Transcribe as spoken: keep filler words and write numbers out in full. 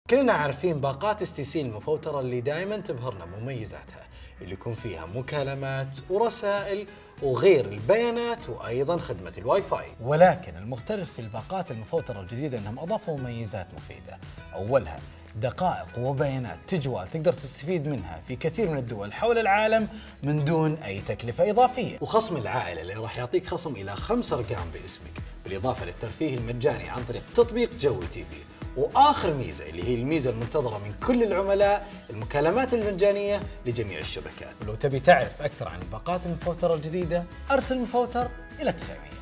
كلنا عارفين باقات اس تي سي المفوترة اللي دائما تبهرنا مميزاتها، اللي يكون فيها مكالمات ورسائل وغير البيانات وايضا خدمة الواي فاي. ولكن المختلف في الباقات المفوترة الجديدة انهم اضافوا مميزات مفيدة. اولها دقائق وبيانات تجوال تقدر تستفيد منها في كثير من الدول حول العالم من دون اي تكلفة اضافية، وخصم العائلة اللي راح يعطيك خصم الى خمس ارقام باسمك، بالاضافة للترفيه المجاني عن طريق تطبيق جوي تي في. واخر ميزه اللي هي الميزه المنتظره من كل العملاء، المكالمات المجانيه لجميع الشبكات. ولو تبي تعرف اكثر عن الباقات المفوتره الجديده ارسل مفوتر الى تسعمية.